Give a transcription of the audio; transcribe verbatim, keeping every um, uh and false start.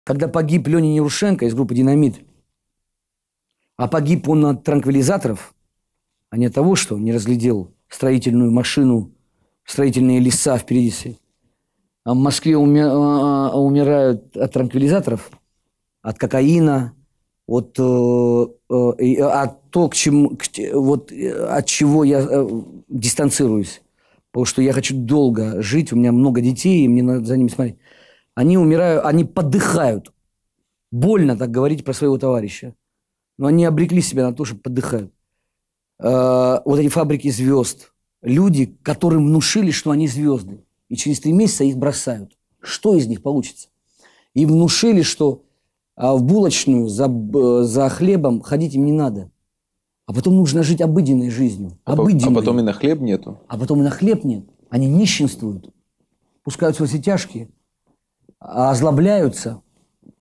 Когда погиб Леня Нерушенко из группы «Динамит», а погиб он от транквилизаторов, а не от того, что не разглядел строительную машину, строительные леса впереди. А в Москве уми- умирают от транквилизаторов, от кокаина, от, э, э, от, то, к чему, к, вот, от чего я э, дистанцируюсь. Потому что я хочу долго жить, у меня много детей, и мне надо за ними смотреть. Они умирают, они подыхают. Больно так говорить про своего товарища. Но они обрекли себя на то, что подыхают. Э, вот эти фабрики звезд. Люди, которым внушили, что они звезды. И через три месяца их бросают. Что из них получится? И внушили, что а, в булочную за, за хлебом ходить им не надо. А потом нужно жить обыденной жизнью. А, обыденной. а потом и на хлеб нету. А потом и на хлеб нет. Они нищенствуют. Пускаются во все тяжкие. Озлобляются.